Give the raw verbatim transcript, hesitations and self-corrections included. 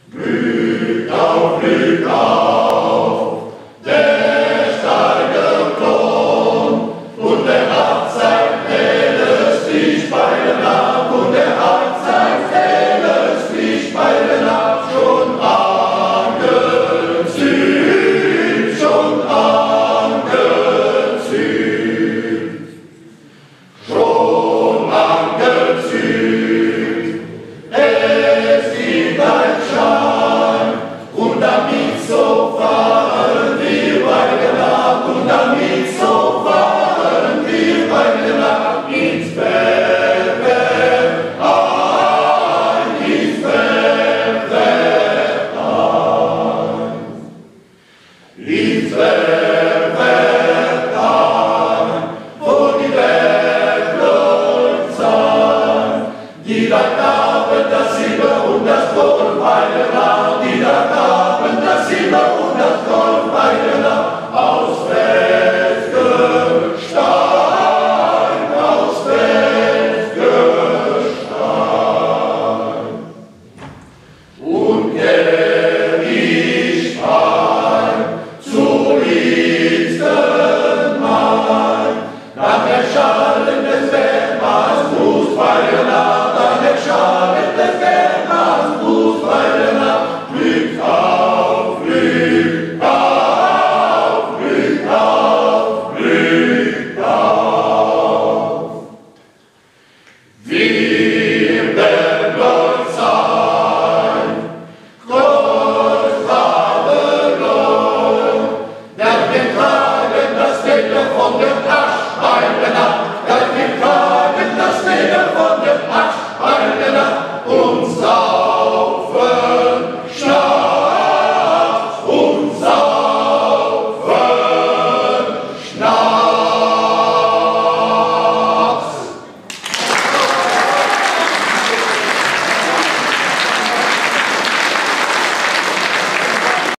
Glück auf, Glück auf, der steige Thron, und der hat sein helles Licht bei der Nacht, und der hat sein helles Licht bei der Nacht schon angezündet, schon angezündet, schon angezündet. Es gibt ein Schein, und damit so fahren wir bei der Nacht, und damit so fahren wir bei der Nacht ins Bergwerk ein, ins Bergwerk ein, ins Bergwerk ein, wo die Bergleuchter sind, die da gaben das Silber und das Gold bei der Nacht, die da gaben das Silber und das Gold.